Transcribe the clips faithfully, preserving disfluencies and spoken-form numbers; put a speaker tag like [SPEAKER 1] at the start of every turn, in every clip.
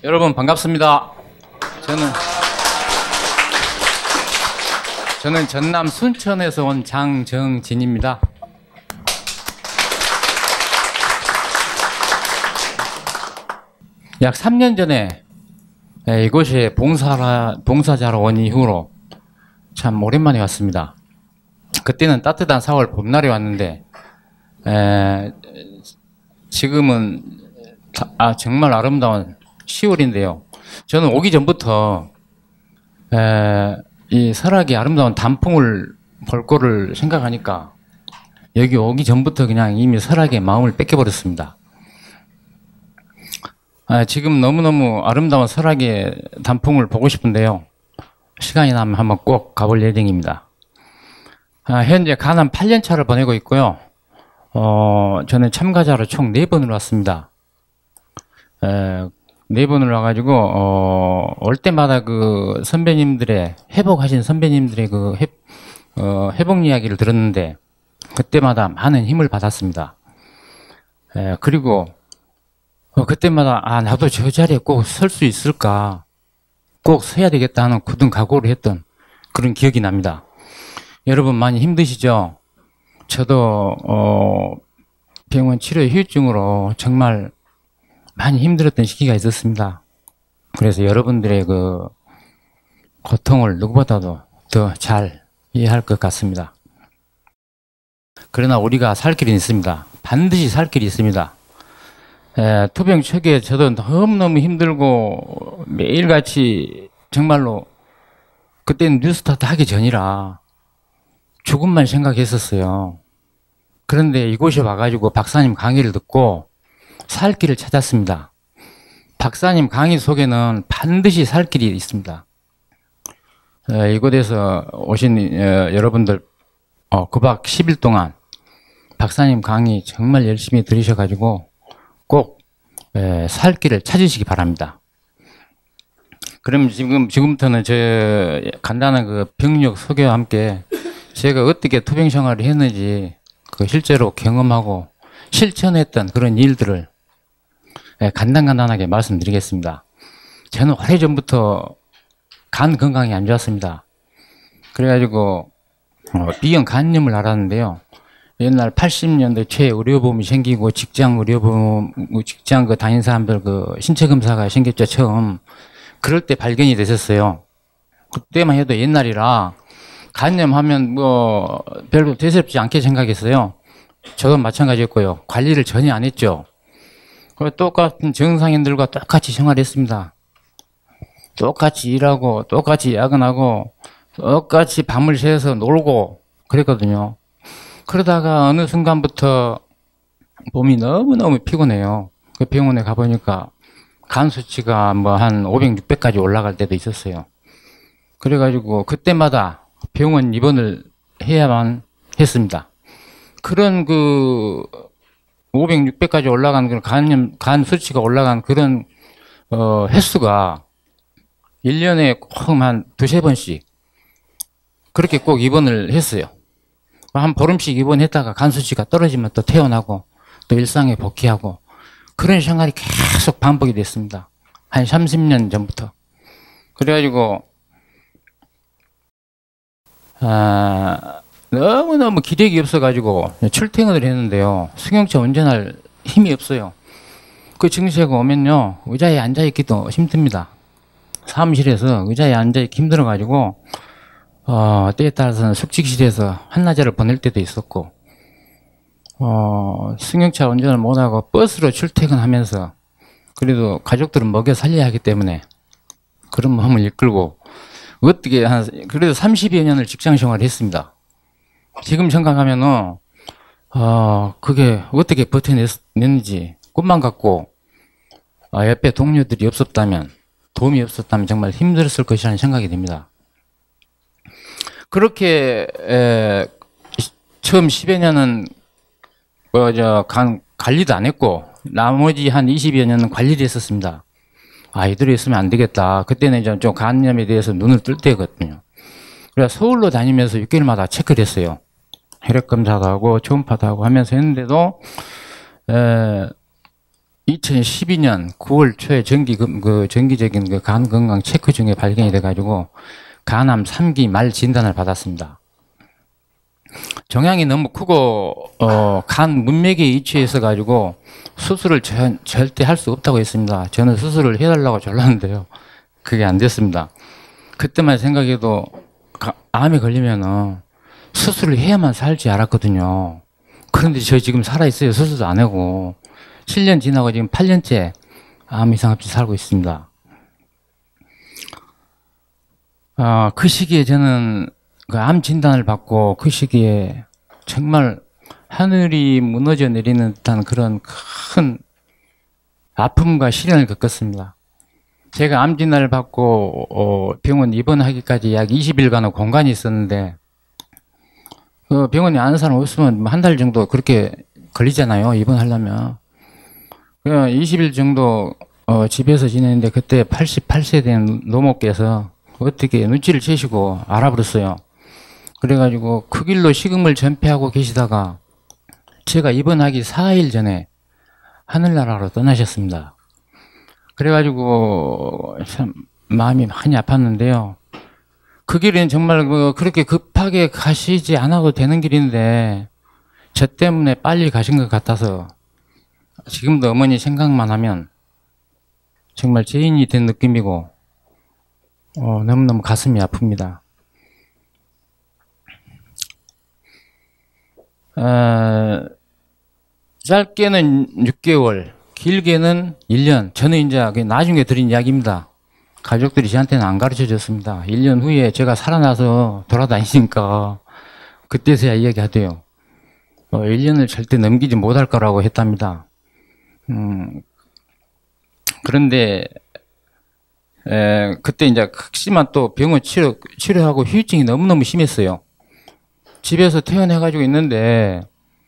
[SPEAKER 1] 여러분 반갑습니다. 저는 저는 전남 순천에서 온 장정진입니다. 약 삼 년 전에 이곳에 봉사라, 봉사자로 온 이후로 참 오랜만에 왔습니다. 그때는 따뜻한 사월 봄날이 왔는데 에, 지금은 아, 정말 아름다운 시월인데요. 저는 오기 전부터 에, 이 설악이 아름다운 단풍을 볼 거를 생각하니까 여기 오기 전부터 그냥 이미 설악의 마음을 뺏겨버렸습니다. 아, 지금 너무너무 아름다운 설악의 단풍을 보고 싶은데요. 시간이 나면 한번 꼭 가볼 예정입니다. 아, 현재 간암 팔 년 차를 보내고 있고요. 어, 저는 참가자로 총 네 번을 왔습니다. 에, 네 번을 와가지고, 어, 올 때마다 그 선배님들의, 회복하신 선배님들의 그 회, 어, 회복 이야기를 들었는데, 그때마다 많은 힘을 받았습니다. 에, 그리고, 어, 그때마다, 아, 나도 저 자리에 꼭 설 수 있을까, 꼭 서야 되겠다 하는 굳은 각오를 했던 그런 기억이 납니다. 여러분 많이 힘드시죠? 저도, 어, 병원 치료 후유증으로 정말 많이 힘들었던 시기가 있었습니다. 그래서 여러분들의 그 고통을 누구보다도 더 잘 이해할 것 같습니다. 그러나 우리가 살 길은 있습니다. 반드시 살 길이 있습니다. 에, 투병 초기에 저도 너무너무 힘들고 매일같이 정말로 그때는 뉴스타트 하기 전이라 죽음만 생각했었어요. 그런데 이곳에 와가지고 박사님 강의를 듣고 살 길을 찾았습니다. 박사님 강의 속에는 반드시 살 길이 있습니다. 에, 이곳에서 오신 에, 여러분들 어, 구박 십 일 동안 박사님 강의 정말 열심히 들으셔가지고 꼭 살 길을 찾으시기 바랍니다. 그럼 지금, 지금부터는 저 간단한 그 병력 소개와 함께 제가 어떻게 투병 생활을 했는지 그 실제로 경험하고 실천했던 그런 일들을 간단간단하게 말씀드리겠습니다. 저는 오래전부터 간 건강이 안 좋았습니다. 그래가지고 B형 간염을 앓았는데요. 옛날 팔십 년대 초에 의료보험이 생기고 직장 의료보험, 직장 그 다닌 사람들 그 신체 검사가 생겼죠, 처음. 그럴 때 발견이 됐었어요. 그때만 해도 옛날이라 간염하면 뭐 별로 대수롭지 않게 생각했어요. 저도 마찬가지였고요. 관리를 전혀 안 했죠. 똑같은 정상인들과 똑같이 생활했습니다. 똑같이 일하고 똑같이 야근하고 똑같이 밤을 새서 놀고 그랬거든요. 그러다가 어느 순간부터 몸이 너무너무 피곤해요. 그 병원에 가보니까 간 수치가 뭐 한 오백, 육백까지 올라갈 때도 있었어요. 그래가지고 그때마다 병원 입원을 해야만 했습니다. 그런 그 오백, 육백까지 올라간 그런 간염, 간 수치가 올라간 그런 어, 횟수가 일 년에 꼭 한 두세 번씩 그렇게 꼭 입원을 했어요. 한 보름씩 입원했다가 간 수치가 떨어지면 또 퇴원하고 또 일상에 복귀하고 그런 생활이 계속 반복이 됐습니다. 한 삼십 년 전부터. 그래가지고 아, 너무너무 기력이 없어가지고 출퇴근을 했는데요. 승용차 운전할 힘이 없어요. 그 증세가 오면요. 의자에 앉아있기도 힘듭니다. 사무실에서 의자에 앉아있기 힘들어가지고 어, 때에 따라서는 숙직실에서 한낮을 보낼 때도 있었고, 어, 승용차 운전을 못하고 버스로 출퇴근하면서, 그래도 가족들은 먹여 살려야 하기 때문에 그런 마음을 이끌고, 어떻게 한, 그래도 삼십여 년을 직장 생활을 했습니다. 지금 생각하면은, 어, 그게 어떻게 버텨냈는지 꿈만 같고, 어, 옆에 동료들이 없었다면, 도움이 없었다면 정말 힘들었을 것이라는 생각이 듭니다. 그렇게 에, 처음 십여 년은 뭐 저 간 관리도 안 했고 나머지 한 이십여 년은 관리를 했었습니다. 아, 이대로 있으면 안 되겠다. 그때는 좀, 좀 간염에 대해서 눈을 뜰 때거든요. 그래서 서울로 다니면서 육 개월마다 체크를 했어요. 혈액 검사도 하고 초음파도 하고 하면서 했는데도 에, 이천십이 년 구월 초에 정기 그, 그 정기적인 그 간 건강 체크 중에 발견이 돼가지고 간암 삼 기 말 진단을 받았습니다. 종양이 너무 크고 어, 간 문맥에 위치해 있어 가지고 수술을 전, 절대 할 수 없다고 했습니다. 저는 수술을 해달라고 졸랐는데요. 그게 안 됐습니다. 그때만 생각해도 가, 암에 걸리면은 수술을 해야만 살지 알았거든요. 그런데 저 지금 살아있어요. 수술도 안 하고. 칠 년 지나고 지금 팔 년째 암 이상 없이 살고 있습니다. 어, 그 시기에 저는 그 암 진단을 받고 그 시기에 정말 하늘이 무너져 내리는 듯한 그런 큰 아픔과 시련을 겪었습니다. 제가 암 진단을 받고 어, 병원 입원하기까지 약 이십 일간의 공간이 있었는데 그 병원에 아는 사람 없으면 한 달 정도 그렇게 걸리잖아요. 입원하려면. 이십 일 정도 어, 집에서 지냈는데 그때 팔십팔 세 된 노모께서 어떻게 눈치를 채시고 알아버렸어요. 그래가지고 그 길로 식음을 전폐하고 계시다가 제가 입원하기 사 일 전에 하늘나라로 떠나셨습니다. 그래가지고 참 마음이 많이 아팠는데요. 그 길은 정말 그렇게 급하게 가시지 않아도 되는 길인데 저 때문에 빨리 가신 것 같아서 지금도 어머니 생각만 하면 정말 죄인이 된 느낌이고 어, 너무너무 가슴이 아픕니다. 어, 짧게는 육 개월, 길게는 일 년. 저는 이제 나중에 들은 이야기입니다. 가족들이 저한테는 안 가르쳐 줬습니다. 일 년 후에 제가 살아나서 돌아다니니까 그때서야 이야기하대요. 어, 일 년을 절대 넘기지 못할 거라고 했답니다. 음, 그런데 에, 그때 이제 극심한 또 병원 치료, 치료하고 후유증이 너무너무 심했어요. 집에서 퇴원해가지고 있는데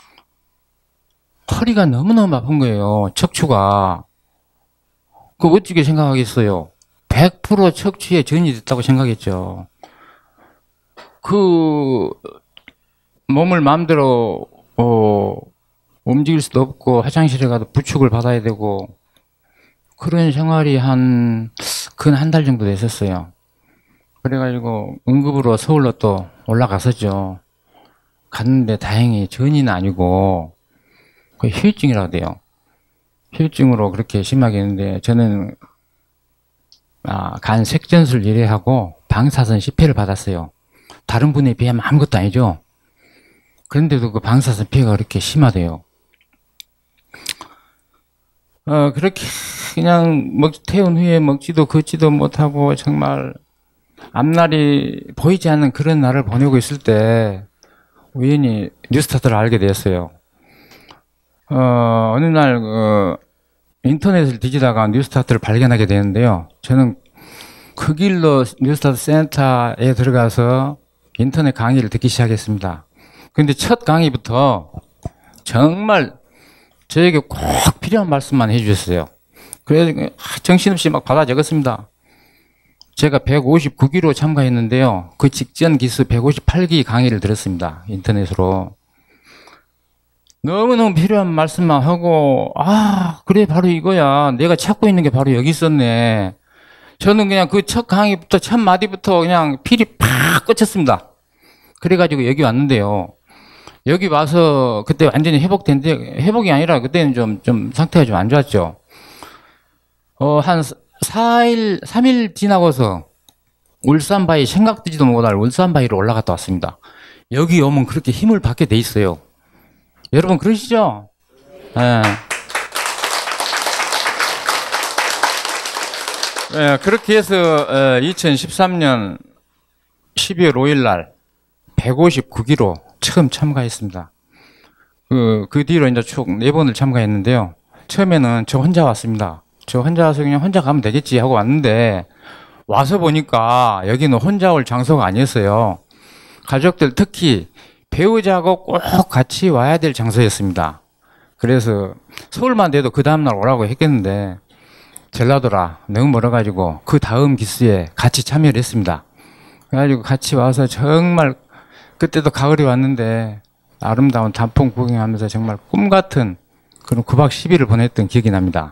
[SPEAKER 1] 허리가 너무너무 아픈 거예요. 척추가. 그 어떻게 생각하겠어요? 백 퍼센트 척추에 전이 됐다고 생각했죠. 그 몸을 마음대로 어, 움직일 수도 없고 화장실에 가도 부축을 받아야 되고 그런 생활이 한 근 한 달 정도 됐었어요. 그래가지고 응급으로 서울로 또 올라갔었죠. 갔는데 다행히 전이는 아니고 그 후유증이라고 돼요. 후유증으로 그렇게 심하게 했는데 저는 아, 간 색전술 일 회하고 방사선 십 회를 받았어요. 다른 분에 비하면 아무것도 아니죠. 그런데도 그 방사선 피해가 그렇게 심하대요. 어, 그렇게 그냥 먹, 퇴원 후에 먹지도 걷지도 못하고 정말 앞날이 보이지 않는 그런 날을 보내고 있을 때 우연히 뉴스타트를 알게 되었어요. 어, 어느 날, 어, 인터넷을 뒤지다가 뉴스타트를 발견하게 되는데요. 저는 그 길로 뉴스타트 센터에 들어가서 인터넷 강의를 듣기 시작했습니다. 근데 첫 강의부터 정말 저에게 꼭 필요한 말씀만 해주셨어요. 그래서 정신없이 막 받아 적었습니다. 제가 백오십구 기로 참가했는데요. 그 직전 기수 백오십팔 기 강의를 들었습니다. 인터넷으로. 너무너무 필요한 말씀만 하고, 아, 그래, 바로 이거야. 내가 찾고 있는 게 바로 여기 있었네. 저는 그냥 그 첫 강의부터, 첫 마디부터 그냥 필이 팍 꽂혔습니다. 그래가지고 여기 왔는데요. 여기 와서 그때 완전히 회복된데, 회복이 아니라 그때는 좀, 좀 상태가 좀 안 좋았죠. 어, 한 사 일, 삼 일 지나고서 울산바위, 생각지도 못할 울산바위로 올라갔다 왔습니다. 여기 오면 그렇게 힘을 받게 돼 있어요. 여러분 그러시죠? 예. 예, 그렇게 해서 이천십삼 년 십이월 오일 날 백오십구 기로 처음 참가했습니다. 그, 그 뒤로 이제 총 네 번을 참가했는데요. 처음에는 저 혼자 왔습니다. 저 혼자 와서 그냥 혼자 가면 되겠지 하고 왔는데 와서 보니까 여기는 혼자 올 장소가 아니었어요. 가족들 특히 배우자하고 꼭 같이 와야 될 장소였습니다. 그래서 서울만 돼도 그 다음날 오라고 했겠는데 전라도라 너무 멀어가지고 그 다음 기수에 같이 참여를 했습니다. 그래가지고 같이 와서 정말 그때도 가을이 왔는데 아름다운 단풍 구경하면서 정말 꿈같은 그럼 구 박 십 일을 보냈던 기억이 납니다.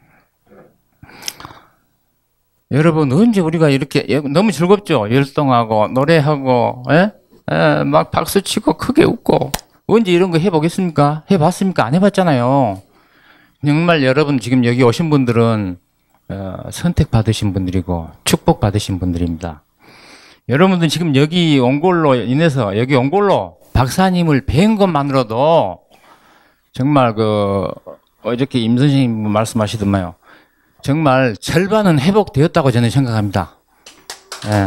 [SPEAKER 1] 여러분, 언제 우리가 이렇게, 너무 즐겁죠? 열성하고, 노래하고, 예? 예, 막 박수 치고 크게 웃고. 언제 이런 거 해보겠습니까? 해봤습니까? 안 해봤잖아요. 정말 여러분, 지금 여기 오신 분들은, 어, 선택받으신 분들이고, 축복받으신 분들입니다. 여러분들 지금 여기 온 걸로 인해서, 여기 온 걸로 박사님을 뵌 것만으로도, 정말 그, 어저께 임 선생님 말씀하시더만요. 정말 절반은 회복되었다고 저는 생각합니다. 예.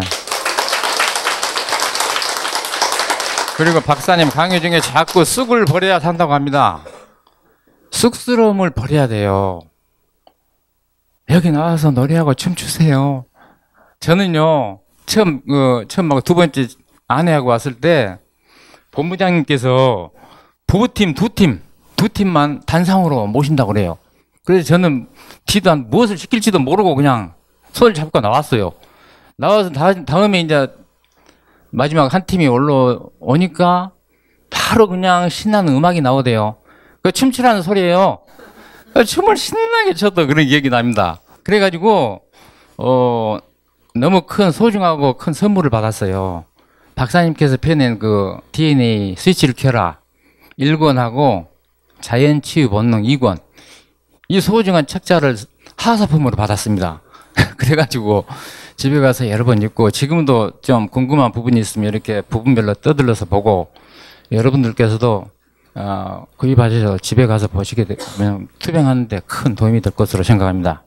[SPEAKER 1] 그리고 박사님 강의 중에 자꾸 쑥을 버려야 산다고 합니다. 쑥스러움을 버려야 돼요. 여기 나와서 노래하고 춤추세요. 저는요, 처음, 그, 처음 막 두 번째 아내하고 왔을 때, 본부장님께서 부부팀 두 팀, 두 팀만 단상으로 모신다고 그래요. 그래서 저는 티도 안, 무엇을 시킬지도 모르고 그냥 손을 잡고 나왔어요. 나와서 다, 다음에 이제 마지막 한 팀이 올라오니까 바로 그냥 신나는 음악이 나오대요. 그 춤추라는 소리예요. 춤을 신나게 췄던 그런 기억이 납니다. 그래가지고, 어, 너무 큰 소중하고 큰 선물을 받았어요. 박사님께서 펴낸 그 디엔에이 스위치를 켜라 일 권하고 자연치유 본능 이 권. 이 소중한 책자를 하사품으로 받았습니다. 그래가지고 집에 가서 여러 번 읽고 지금도 좀 궁금한 부분이 있으면 이렇게 부분별로 떠들러서 보고 여러분들께서도 어, 구입하셔서 집에 가서 보시게 되면 투병하는데 큰 도움이 될 것으로 생각합니다.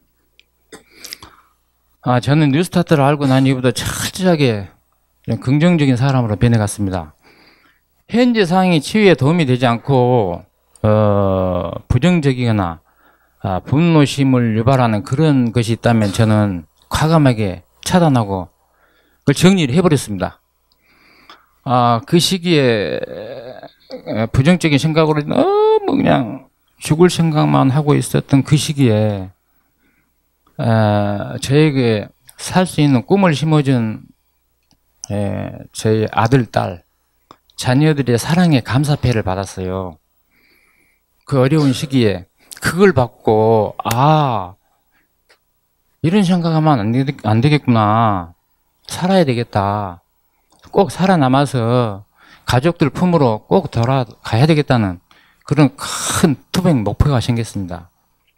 [SPEAKER 1] 아, 저는 뉴스타트를 알고 난 이후부터 철저하게 긍정적인 사람으로 변해갔습니다. 현재 상황이 치유에 도움이 되지 않고 어, 부정적이거나 아, 분노심을 유발하는 그런 것이 있다면 저는 과감하게 차단하고 그걸 정리를 해버렸습니다. 아, 그 시기에 부정적인 생각으로 너무 그냥 죽을 생각만 하고 있었던 그 시기에 아, 저에게 살 수 있는 꿈을 심어준 에, 저희 아들, 딸, 자녀들의 사랑에 감사패를 받았어요. 그 어려운 시기에 그걸 받고 아 이런 생각하면 안, 되, 안 되겠구나. 살아야 되겠다. 꼭 살아남아서 가족들 품으로 꼭 돌아가야 되겠다는 그런 큰 투병 목표가 생겼습니다.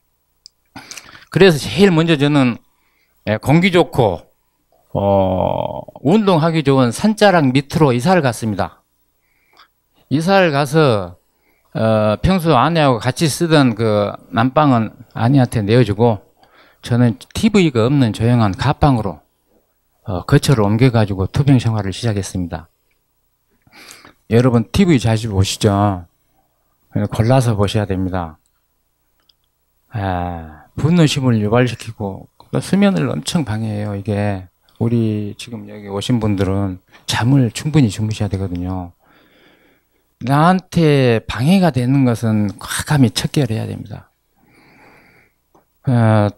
[SPEAKER 1] 그래서 제일 먼저 저는 공기 좋고 어, 운동하기 좋은 산자락 밑으로 이사를 갔습니다. 이사를 가서 어, 평소 아내하고 같이 쓰던 그 난방은 아내한테 내어주고 저는 티비가 없는 조용한 가방으로 어, 거처를 옮겨가지고 투병 생활을 시작했습니다. 여러분 티비 자주 보시죠? 골라서 보셔야 됩니다. 아, 분노심을 유발시키고 수면을 엄청 방해해요. 이게 우리 지금 여기 오신 분들은 잠을 충분히 주무셔야 되거든요. 나한테 방해가 되는 것은 과감히 척결해야 됩니다. 어,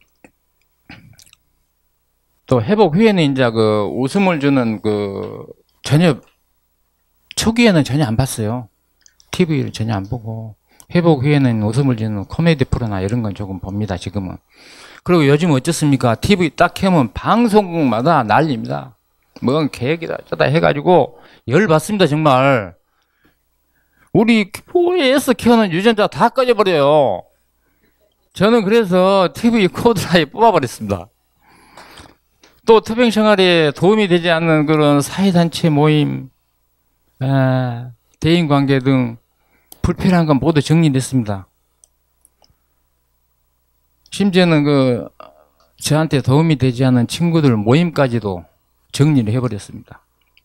[SPEAKER 1] 또 회복 후에는 이제 그 웃음을 주는 그 전혀 초기에는 전혀 안 봤어요. 티비를 전혀 안 보고 회복 후에는 웃음을 주는 코미디 프로나 이런 건 조금 봅니다. 지금은. 그리고 요즘 어쩌습니까? 티비 딱 켜면 방송국마다 난립니다. 뭔 계획이다 저다 해가지고 열받습니다. 정말. 우리 교회에서 켜는 유전자 다 꺼져버려요. 저는 그래서 티비 코드라에 뽑아버렸습니다. 또 투병 생활에 도움이 되지 않는 그런 사회단체 모임, 아, 대인관계 등 불필요한 건 모두 정리됐습니다. 심지어는 그 저한테 도움이 되지 않는 친구들 모임까지도 정리를 해버렸습니다.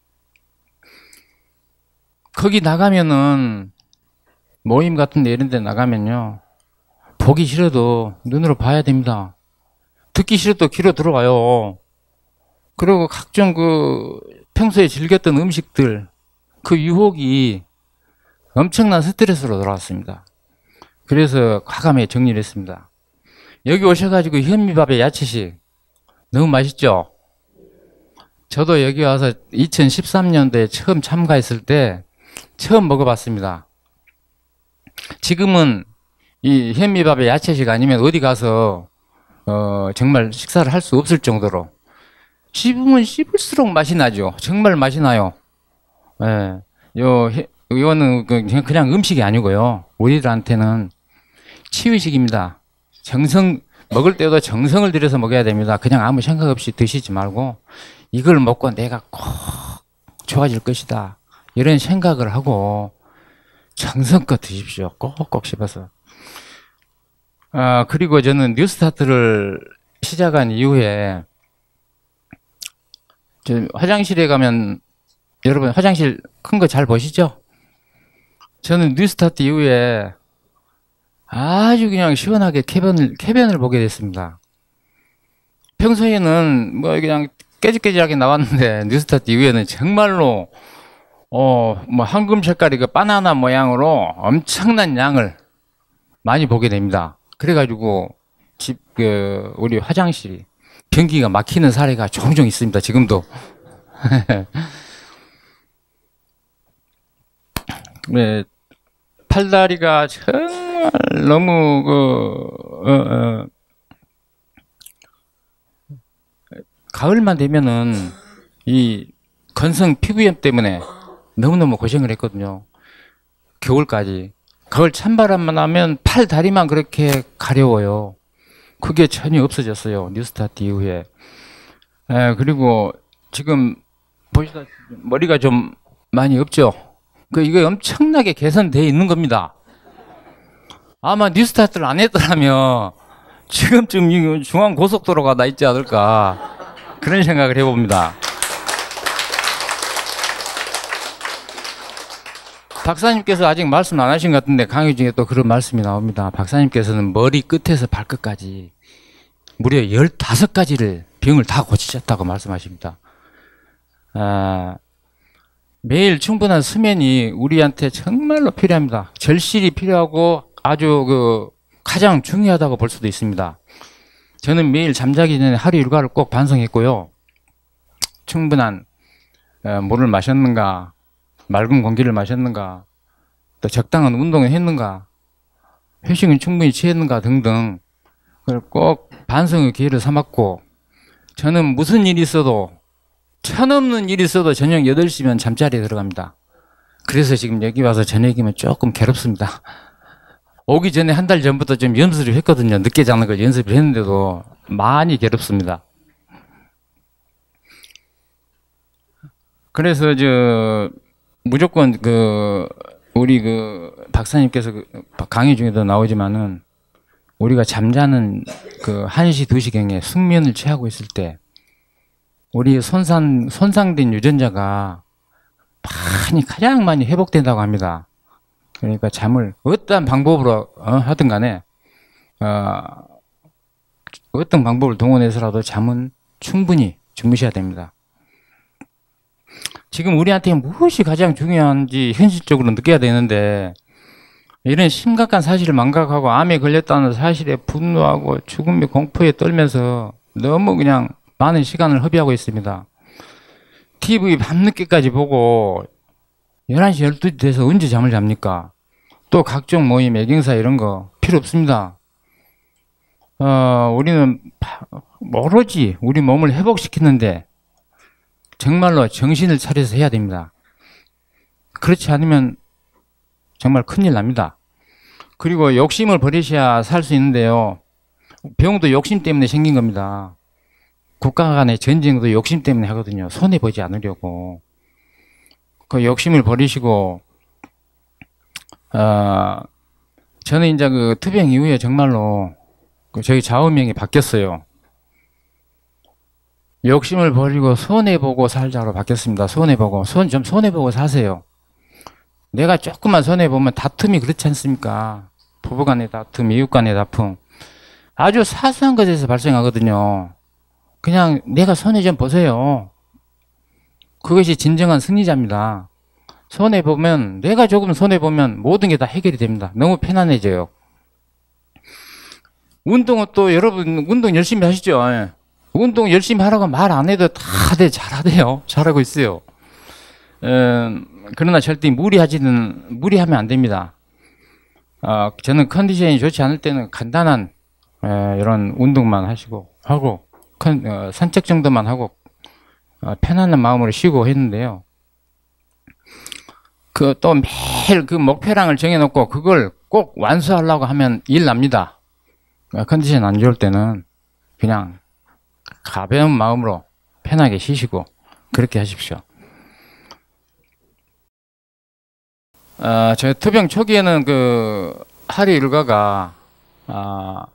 [SPEAKER 1] 거기 나가면은 모임 같은 데 이런 데 나가면요 보기 싫어도 눈으로 봐야 됩니다. 듣기 싫어도 귀로 들어와요. 그리고 각종 그 평소에 즐겼던 음식들 그 유혹이 엄청난 스트레스로 돌아왔습니다. 그래서 과감하게 정리를 했습니다. 여기 오셔가지고 현미밥에 야채식 너무 맛있죠? 저도 여기 와서 이천십삼 년도에 처음 참가했을 때 처음 먹어봤습니다. 지금은 이 현미밥에 야채식 아니면 어디 가서 어, 정말 식사를 할 수 없을 정도로 씹으면 씹을수록 맛이 나죠. 정말 맛이 나요. 예. 요, 이거는 그냥 음식이 아니고요. 우리들한테는 치유식입니다. 정성, 먹을 때도 정성을 들여서 먹어야 됩니다. 그냥 아무 생각 없이 드시지 말고 이걸 먹고 내가 꼭 좋아질 것이다. 이런 생각을 하고 정성껏 드십시오. 꼭꼭 씹어서. 아, 그리고 저는 뉴스타트를 시작한 이후에 저 화장실에 가면 여러분 화장실 큰 거 잘 보시죠? 저는 뉴스타트 이후에 아주 그냥 시원하게 쾌변을, 쾌변을 보게 됐습니다. 평소에는 뭐 그냥 깨질깨질하게 나왔는데 뉴스타트 이후에는 정말로 어, 뭐 황금 색깔이 그 바나나 모양으로 엄청난 양을 많이 보게 됩니다. 그래가지고 집, 그, 우리 화장실이 변기가 막히는 사례가 종종 있습니다. 지금도. 네, 팔다리가 정말 너무 그, 어, 어, 가을만 되면은 이 건성 피부염 때문에 너무너무 고생을 했거든요. 겨울까지. 가을 찬바람만 하면 팔, 다리만 그렇게 가려워요. 그게 전혀 없어졌어요. 뉴스타트 이후에. 에, 그리고 지금 보시다시피 머리가 좀 많이 없죠? 그, 이거 엄청나게 개선되어 있는 겁니다. 아마 뉴스타트를 안 했더라면 지금쯤 중앙고속도로가 나 있지 않을까. 그런 생각을 해봅니다. 박사님께서 아직 말씀 안 하신 것 같은데 강의 중에 또 그런 말씀이 나옵니다. 박사님께서는 머리 끝에서 발끝까지 무려 열다섯 가지를 병을 다 고치셨다고 말씀하십니다. 아, 매일 충분한 수면이 우리한테 정말로 필요합니다. 절실히 필요하고 아주 그 가장 중요하다고 볼 수도 있습니다. 저는 매일 잠자기 전에 하루 일과를 꼭 반성했고요. 충분한 물을 마셨는가, 맑은 공기를 마셨는가, 또 적당한 운동을 했는가, 휴식은 충분히 취했는가 등등 그걸 꼭 반성의 기회를 삼았고, 저는 무슨 일이 있어도 천없는 일이 있어도 저녁 여덟 시면 잠자리에 들어갑니다. 그래서 지금 여기 와서 저녁이면 조금 괴롭습니다. 오기 전에 한 달 전부터 좀 연습을 했거든요. 늦게 자는 걸 연습을 했는데도 많이 괴롭습니다. 그래서 저 무조건 그 우리 그 박사님께서 그 강의 중에도 나오지만은 우리가 잠자는 그 한 시, 두 시경에 숙면을 취하고 있을 때 우리 손상, 손상된 유전자가 많이, 가장 많이 회복된다고 합니다. 그러니까 잠을 어떠한 방법으로 어, 하든 간에 어, 어떤 방법을 동원해서라도 잠은 충분히 주무셔야 됩니다. 지금 우리한테 무엇이 가장 중요한지 현실적으로 느껴야 되는데 이런 심각한 사실을 망각하고 암에 걸렸다는 사실에 분노하고 죽음의 공포에 떨면서 너무 그냥 많은 시간을 허비하고 있습니다. 티비 밤늦게까지 보고 열한 시, 열두 시 돼서 언제 잠을 잡니까? 또 각종 모임, 애경사 이런 거 필요 없습니다. 어, 우리는 오로지 우리 몸을 회복시키는데 정말로 정신을 차려서 해야 됩니다. 그렇지 않으면 정말 큰일 납니다. 그리고 욕심을 버리셔야 살 수 있는데요. 병도 욕심 때문에 생긴 겁니다. 국가 간의 전쟁도 욕심 때문에 하거든요. 손해보지 않으려고. 그 욕심을 버리시고, 어, 저는 이제 그 투병 이후에 정말로 그 저희 좌우명이 바뀌었어요. 욕심을 버리고 손해보고 살자로 바뀌었습니다. 손해보고. 손, 좀 손해보고 사세요. 내가 조금만 손해보면 다툼이 그렇지 않습니까? 부부간의 다툼, 이웃간의 다툼. 아주 사소한 것에서 발생하거든요. 그냥 내가 손해 좀 보세요. 그것이 진정한 승리자입니다. 손해보면, 내가 조금 손해보면 모든 게 다 해결이 됩니다. 너무 편안해져요. 운동은 또 여러분, 운동 열심히 하시죠? 운동 열심히 하라고 말 안 해도 다들 잘하대요. 잘하고 있어요. 음, 그러나 절대 무리하지는, 무리하면 안 됩니다. 어, 저는 컨디션이 좋지 않을 때는 간단한 에, 이런 운동만 하시고 하고 컨, 어, 산책 정도만 하고 어, 편안한 마음으로 쉬고 했는데요. 그 또 매일 그 목표량을 정해놓고 그걸 꼭 완수하려고 하면 일 납니다. 어, 컨디션 안 좋을 때는 그냥 가벼운 마음으로 편하게 쉬시고 그렇게 하십시오. 어, 제 투병 초기에는 그 하루 일과가 아,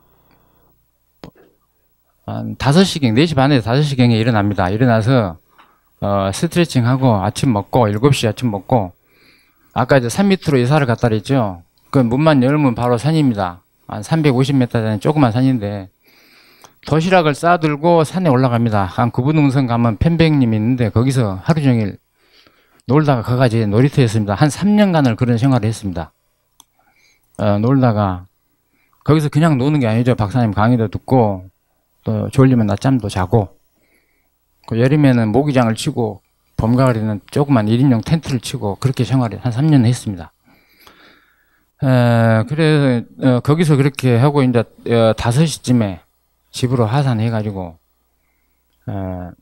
[SPEAKER 1] 한 다섯 시경, 네 시 반에서 다섯 시경에 일어납니다. 일어나서 어, 스트레칭하고 아침 먹고 일곱 시 아침 먹고 아까 이제 산 밑으로 이사를 갔다 그랬죠. 그 문만 열면 바로 산입니다. 한 삼백오십 미터 되는 조그만 산인데 도시락을 싸들고 산에 올라갑니다. 한 구분능선 가면 편백님이 있는데 거기서 하루 종일 놀다가 거기까지 놀이터였습니다. 한 삼 년간을 그런 생활을 했습니다. 어, 놀다가 거기서 그냥 노는 게 아니죠. 박사님 강의도 듣고 또 졸리면 낮잠도 자고 그 여름에는 모기장을 치고 봄 가을에는 조그만 일 인용 텐트를 치고 그렇게 생활을 한 삼 년 했습니다. 에, 그래서 어, 거기서 그렇게 하고 이제 어, 다섯 시쯤에 집으로 하산해가지고 에,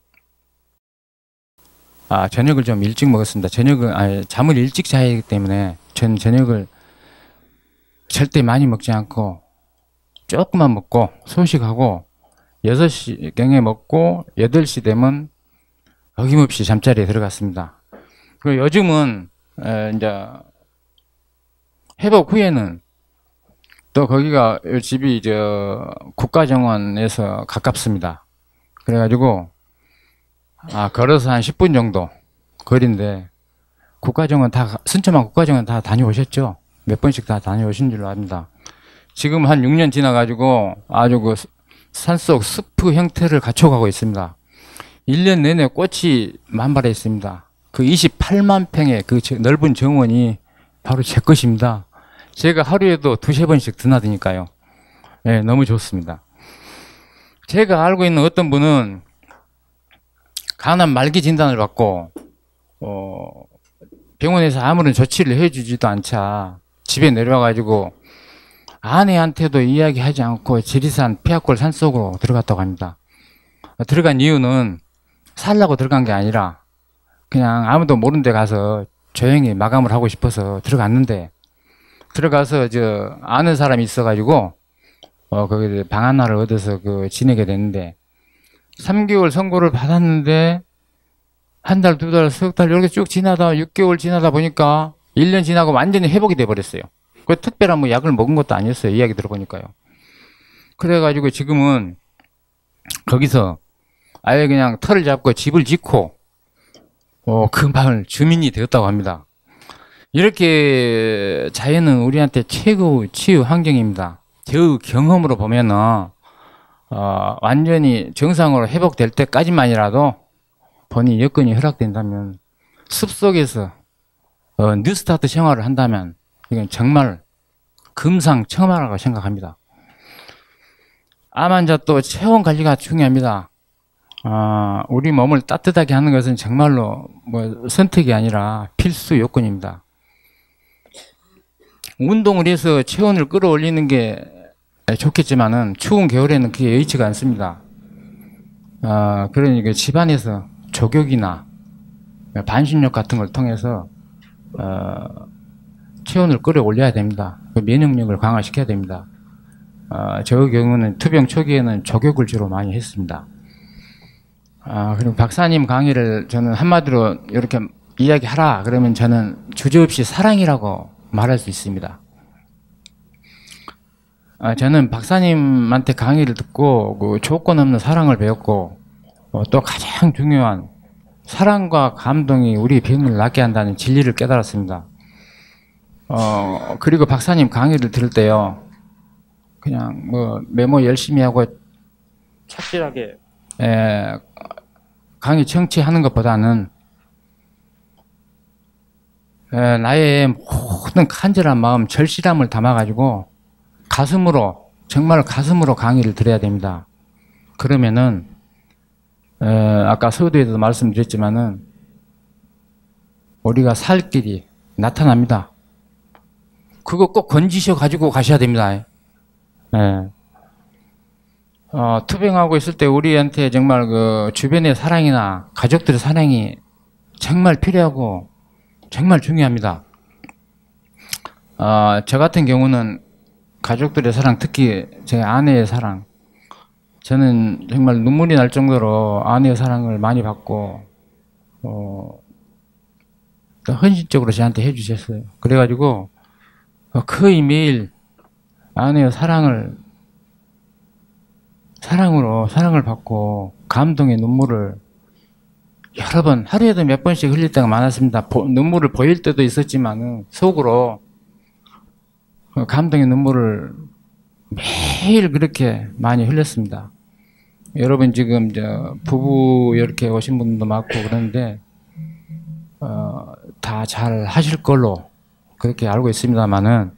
[SPEAKER 1] 아 저녁을 좀 일찍 먹었습니다. 저녁을 아니, 잠을 일찍 자야 하기 때문에 전 저녁을 절대 많이 먹지 않고 조금만 먹고 소식하고 여섯 시경에 먹고 여덟 시 되면 어김없이 잠자리에 들어갔습니다. 그리고 요즘은 에, 이제 회복 후에는 또 거기가 집이 저 국가정원에서 가깝습니다. 그래가지고 아 걸어서 한 십 분 정도 거리인데 국가정원 다 순천만 국가정원 다 다녀오셨죠? 몇 번씩 다 다녀오신 줄로 압니다. 지금 한 육 년 지나가지고 아주 그 산속 숲의 형태를 갖춰가고 있습니다. 일 년 내내 꽃이 만발해 있습니다. 그 이십팔만 평의 그 넓은 정원이 바로 제 것입니다. 제가 하루에도 두세 번씩 드나드니까요. 네, 너무 좋습니다. 제가 알고 있는 어떤 분은 간암 말기 진단을 받고 어, 병원에서 아무런 조치를 해주지도 않자 집에 내려와가지고 아내한테도 이야기하지 않고 지리산 폐하골 산속으로 들어갔다고 합니다. 들어간 이유는 살라고 들어간 게 아니라 그냥 아무도 모르는 데 가서 조용히 마감을 하고 싶어서 들어갔는데 들어가서 저 아는 사람이 있어가지고 어 거기 방 하나를 얻어서 그 지내게 됐는데 삼 개월 선고를 받았는데 한 달, 두 달, 석 달 이렇게 쭉 지나다 육 개월 지나다 보니까 일 년 지나고 완전히 회복이 돼 버렸어요. 그 특별한 뭐 약을 먹은 것도 아니었어요. 이야기 들어보니까요. 그래가지고 지금은 거기서 아예 그냥 터를 잡고 집을 짓고 어, 그 마을 주민이 되었다고 합니다. 이렇게 자연은 우리한테 최고의 치유 환경입니다. 저 경험으로 보면은 어, 완전히 정상으로 회복될 때까지만이라도 본인 여건이 허락된다면 숲속에서 어, 뉴스타트 생활을 한다면 이건 정말 금상첨화라고 생각합니다. 암 환자 또 체온 관리가 중요합니다. 어, 우리 몸을 따뜻하게 하는 것은 정말로 뭐 선택이 아니라 필수 요건입니다. 운동을 해서 체온을 끌어올리는 게 좋겠지만은 추운 겨울에는 그게 여의치가 않습니다. 어, 그러니까 집안에서 족욕이나 반신욕 같은 걸 통해서 어, 체온을 끌어올려야 됩니다. 면역력을 강화시켜야 됩니다. 어, 저 경우는 투병 초기에는 족욕을 주로 많이 했습니다. 아, 그리고 박사님 강의를 저는 한마디로 이렇게 이야기하라 그러면 저는 주저없이 사랑이라고 말할 수 있습니다. 아, 저는 박사님한테 강의를 듣고 그 조건 없는 사랑을 배웠고 어, 또 가장 중요한 사랑과 감동이 우리 병을 낫게 한다는 진리를 깨달았습니다. 어, 그리고 박사님 강의를 들을 때요 그냥 뭐 메모 열심히 하고 착실하게 에, 강의 청취하는 것보다는 에, 나의 모든 간절한 마음, 절실함을 담아가지고 가슴으로, 정말 가슴으로 강의를 들어야 됩니다. 그러면은 에, 아까 서두에도 말씀드렸지만은 우리가 살 길이 나타납니다. 그거 꼭 건지셔 가지고 가셔야 됩니다. 예. 어, 투병하고 있을 때 우리한테 정말 그 주변의 사랑이나 가족들의 사랑이 정말 필요하고 정말 중요합니다. 어, 저 같은 경우는 가족들의 사랑, 특히 제 아내의 사랑, 저는 정말 눈물이 날 정도로 아내의 사랑을 많이 받고 어, 헌신적으로 저한테 해주셨어요. 그래가지고 거의 매일 아내의 사랑을 사랑으로 사랑을 받고 감동의 눈물을 여러 번, 하루에도 몇 번씩 흘릴 때가 많았습니다. 보, 눈물을 보일 때도 있었지만 속으로 감동의 눈물을 매일 그렇게 많이 흘렸습니다. 여러분 지금 저 부부 이렇게 오신 분도 많고 그런데 어, 다 잘 하실 걸로 그렇게 알고 있습니다만은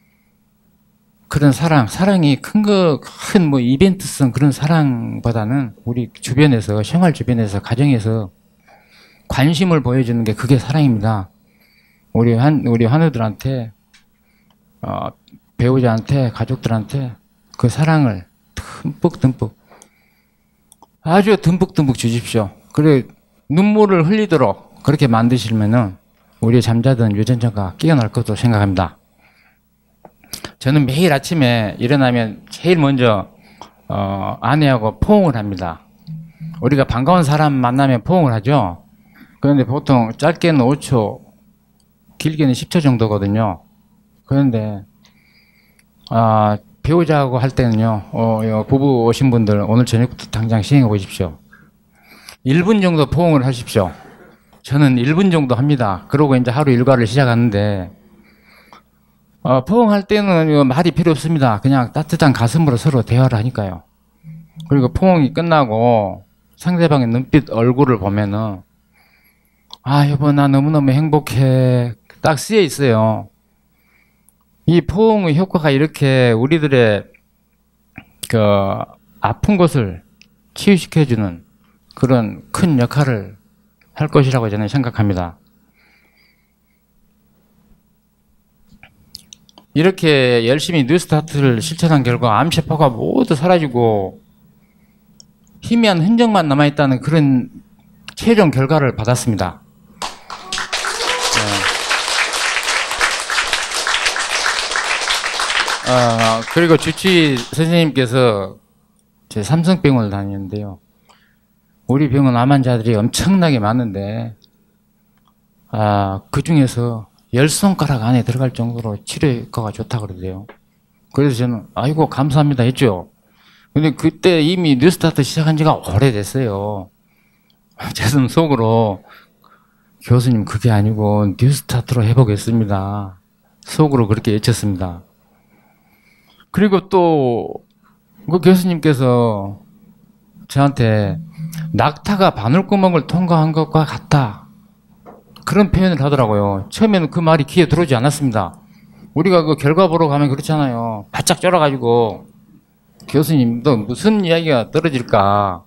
[SPEAKER 1] 그런 사랑, 사랑이 큰 거, 큰 뭐 이벤트성 그런 사랑보다는 우리 주변에서, 생활 주변에서, 가정에서 관심을 보여주는 게 그게 사랑입니다. 우리 한, 우리 환우들한테, 어, 배우자한테, 가족들한테 그 사랑을 듬뿍듬뿍, 아주 듬뿍듬뿍 주십시오. 그래, 눈물을 흘리도록 그렇게 만드시면은 우리 잠자던 유전자가 깨어날 것으로 생각합니다. 저는 매일 아침에 일어나면 제일 먼저 어, 아내하고 포옹을 합니다. 우리가 반가운 사람 만나면 포옹을 하죠. 그런데 보통 짧게는 오 초, 길게는 십 초 정도거든요. 그런데 아, 배우자하고 할 때는요, 어, 부부 오신 분들 오늘 저녁부터 당장 시행해 보십시오. 일 분 정도 포옹을 하십시오. 저는 일 분 정도 합니다. 그러고 이제 하루 일과를 시작하는데 어, 포옹할 때는 말이 필요 없습니다. 그냥 따뜻한 가슴으로 서로 대화를 하니까요. 그리고 포옹이 끝나고 상대방의 눈빛, 얼굴을 보면은 아, 여보, 나 너무너무 행복해. 딱 쓰여 있어요. 이 포옹의 효과가 이렇게 우리들의 그 아픈 곳을 치유시켜주는 그런 큰 역할을 할 것이라고 저는 생각합니다. 이렇게 열심히 뉴스타트를 실천한 결과 암세포가 모두 사라지고 희미한 흔적만 남아있다는 그런 최종 결과를 받았습니다. 네. 어, 그리고 주치의 선생님께서 제 삼성병원을 다니는데요. 우리 병원 암 환자들이 엄청나게 많은데 아, 그 중에서 열 손가락 안에 들어갈 정도로 치료 효과가 좋다고 그러대요. 그래서 저는 아이고 감사합니다 했죠. 근데 그때 이미 뉴스타트 시작한 지가 오래됐어요. 저는 속으로 교수님 그게 아니고 뉴스타트로 해보겠습니다. 속으로 그렇게 외쳤습니다. 그리고 또 그 교수님께서 저한테 낙타가 바늘구멍을 통과한 것과 같다. 그런 표현을 하더라고요. 처음에는 그 말이 귀에 들어오지 않았습니다. 우리가 그 결과 보러 가면 그렇잖아요. 바짝 쫄아가지고 교수님도 무슨 이야기가 떨어질까.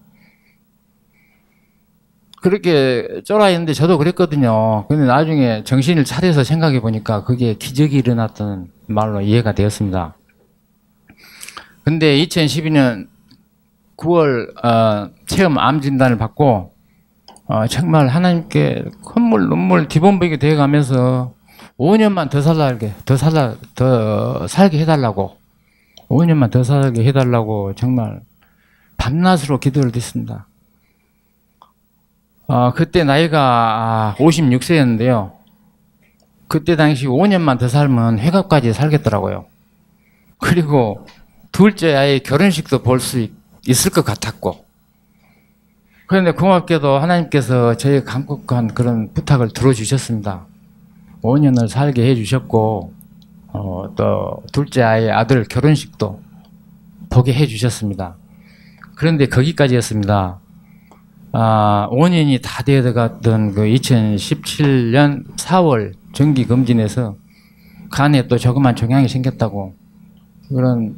[SPEAKER 1] 그렇게 쫄아 있는데 저도 그랬거든요. 근데 나중에 정신을 차려서 생각해 보니까 그게 기적이 일어났던 말로 이해가 되었습니다. 근데 이천십이 년 구월 어, 체험 암 진단을 받고 어, 정말 하나님께 콧물 눈물 뒤범벅이 되어가면서 오 년만 더 살게 더 살아 더 살게 해달라고 오 년만 더 살게 해달라고 정말 밤낮으로 기도를 드렸습니다. 어, 그때 나이가 오십육 세였는데요. 그때 당시 오 년만 더 살면 회갑까지 살겠더라고요. 그리고 둘째 아이 결혼식도 볼 수 있을 것 같았고, 그런데 고맙게도 하나님께서 저희 간곡한 그런 부탁을 들어주셨습니다. 오 년을 살게 해주셨고 어, 또 둘째 아이 아들 결혼식도 보게 해주셨습니다. 그런데 거기까지였습니다. 아, 오 년이 다 되어가던 그 이천십칠 년 사월 정기검진에서 간에 또 조그만 종양이 생겼다고 그런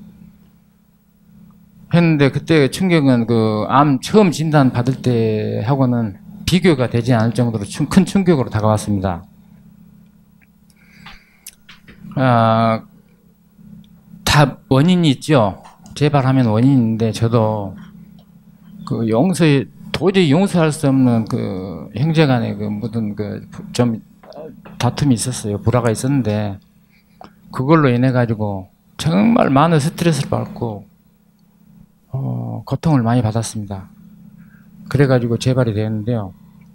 [SPEAKER 1] 했는데, 그때 충격은 그 암 처음 진단 받을 때 하고는 비교가 되지 않을 정도로 큰 충격으로 다가왔습니다. 아, 다 원인이 있죠. 재발하면 원인이 있는데 저도 그 용서 도저히 용서할 수 없는 그 형제간의 그 모든 그 좀 다툼이 있었어요. 불화가 있었는데 그걸로 인해 가지고 정말 많은 스트레스를 받고 어, 고통을 많이 받았습니다. 그래가지고 재발이 되었는데요.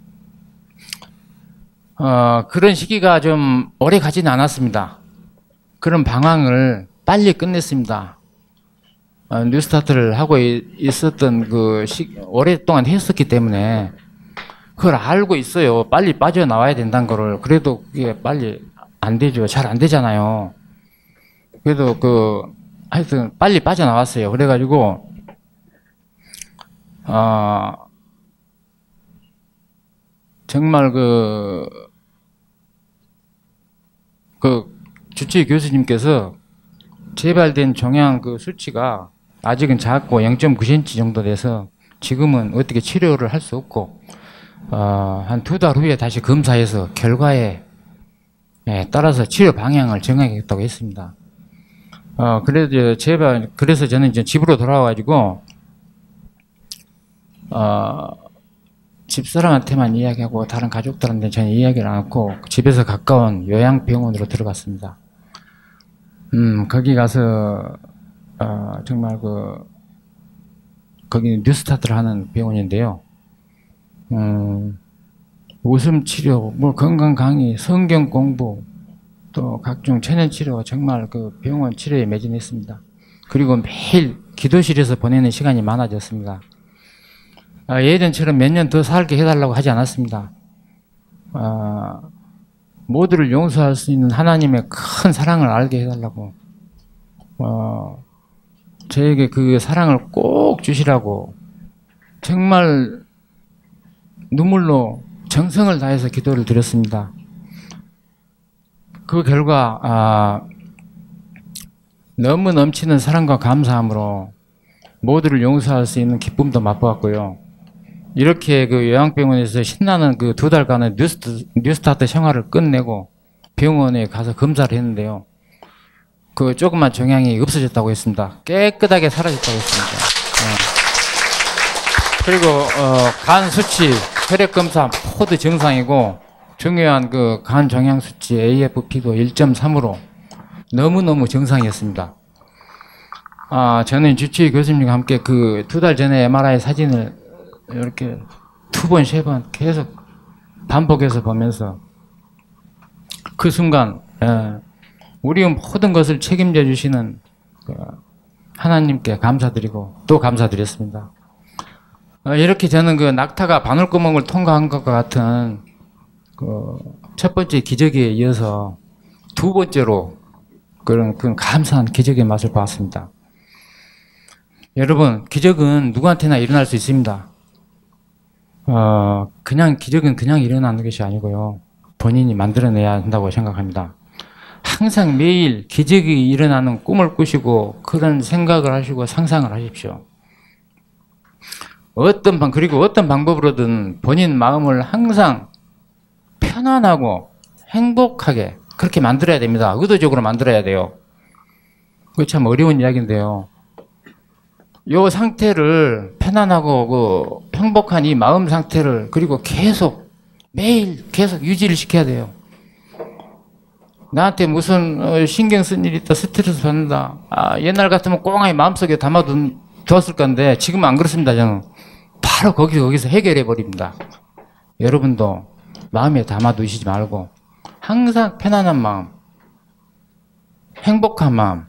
[SPEAKER 1] 어, 그런 시기가 좀 오래 가지는 않았습니다. 그런 방황을 빨리 끝냈습니다. 어, 뉴스타트를 하고 있었던 그 시, 오랫동안 했었기 때문에 그걸 알고 있어요. 빨리 빠져나와야 된다는 거를. 그래도 그게 빨리 안 되죠. 잘 안 되잖아요. 그래도 그 하여튼 빨리 빠져나왔어요. 그래가지고 어, 정말 그, 그 주치의 교수님께서 재발된 종양 그 수치가 아직은 작고 영 점 구 센티미터 정도 돼서 지금은 어떻게 치료를 할 수 없고 어, 한 두 달 후에 다시 검사해서 결과에 예, 따라서 치료 방향을 정하겠다고 했습니다. 어, 그래도 제발 그래서 저는 이제 집으로 돌아와가지고 어, 집사람한테만 이야기하고 다른 가족들한테 전혀 이야기를 안 하고 집에서 가까운 요양병원으로 들어갔습니다. 음, 거기 가서 어, 정말 그 거기 뉴스타트를 하는 병원인데요. 음, 웃음 치료, 뭐 건강 강의, 성경 공부, 또 각종 천연 치료가 정말 그 병원 치료에 매진했습니다. 그리고 매일 기도실에서 보내는 시간이 많아졌습니다. 아, 예전처럼 몇 년 더 살게 해달라고 하지 않았습니다. 아, 모두를 용서할 수 있는 하나님의 큰 사랑을 알게 해달라고, 어, 저에게 그 사랑을 꼭 주시라고 정말 눈물로 정성을 다해서 기도를 드렸습니다. 그 결과 아, 너무 넘치는 사랑과 감사함으로 모두를 용서할 수 있는 기쁨도 맛보았고요. 이렇게 그 요양병원에서 신나는 그 두 달간의 뉴스트, 뉴스타트 생활을 끝내고 병원에 가서 검사를 했는데요. 그 조그만 종양이 없어졌다고 했습니다. 깨끗하게 사라졌다고 했습니다. 네. 그리고 어, 간 수치, 혈액 검사 모두 정상이고 중요한 그 간 종양 수치 에이에프피도 일 점 삼으로 너무너무 정상이었습니다. 아, 저는 주치의 교수님과 함께 그 두 달 전에 엠알아이 사진을 이렇게 두 번, 세 번 계속 반복해서 보면서 그 순간 예, 우리 모든 것을 책임져 주시는 그 하나님께 감사드리고 또 감사드렸습니다. 어, 이렇게 저는 그 낙타가 바늘구멍을 통과한 것과 같은 그 첫 번째 기적에 이어서 두 번째로 그런, 그런 감사한 기적의 맛을 보았습니다. 여러분, 기적은 누구한테나 일어날 수 있습니다. 어, 그냥 기적은 그냥 일어나는 것이 아니고요. 본인이 만들어내야 한다고 생각합니다. 항상 매일 기적이 일어나는 꿈을 꾸시고 그런 생각을 하시고 상상을 하십시오. 어떤 방, 그리고 어떤 방법으로든 본인 마음을 항상 편안하고 행복하게 그렇게 만들어야 됩니다. 의도적으로 만들어야 돼요. 그게 참 어려운 이야기인데요. 이 상태를 편안하고 그 행복한 이 마음 상태를 그리고 계속 매일 계속 유지를 시켜야 돼요. 나한테 무슨 신경 쓴 일이 있다, 스트레스 받는다. 아, 옛날 같으면 꽁하게 마음속에 담아두었을 건데 지금은 안 그렇습니다. 저는 바로 거기서 거기서 해결해 버립니다. 여러분도 마음에 담아두시지 말고 항상 편안한 마음, 행복한 마음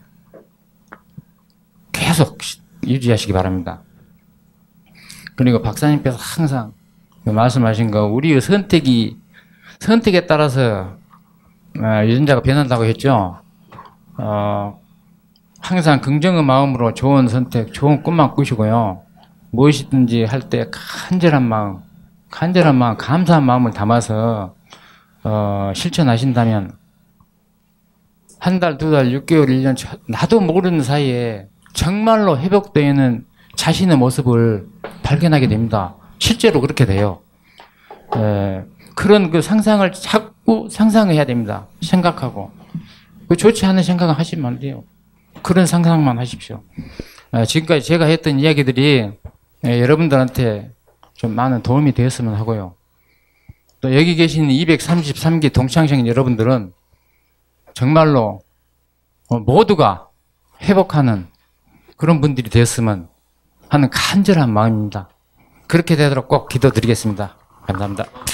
[SPEAKER 1] 계속 유지하시기 바랍니다. 그리고 박사님께서 항상 말씀하신 거 우리의 선택이 선택에 따라서 유전자가 변한다고 했죠. 어, 항상 긍정의 마음으로 좋은 선택, 좋은 꿈만 꾸시고요. 무엇이든지 할 때 간절한 마음, 간절한 마음, 감사한 마음을 담아서 어, 실천하신다면 한 달, 두 달, 육 개월, 일 년 나도 모르는 사이에 정말로 회복되는 자신의 모습을 발견하게 됩니다. 실제로 그렇게 돼요. 에, 그런 그 상상을 자꾸 상상해야 됩니다. 생각하고. 그 좋지 않은 생각을 하시면 안 돼요. 그런 상상만 하십시오. 어, 지금까지 제가 했던 이야기들이 예, 여러분들한테 좀 많은 도움이 되었으면 하고요. 또 여기 계신 이백삼십삼 기 동창생 여러분들은 정말로 어, 모두가 회복하는 그런 분들이 되었으면 하는 간절한 마음입니다. 그렇게 되도록 꼭 기도드리겠습니다. 감사합니다.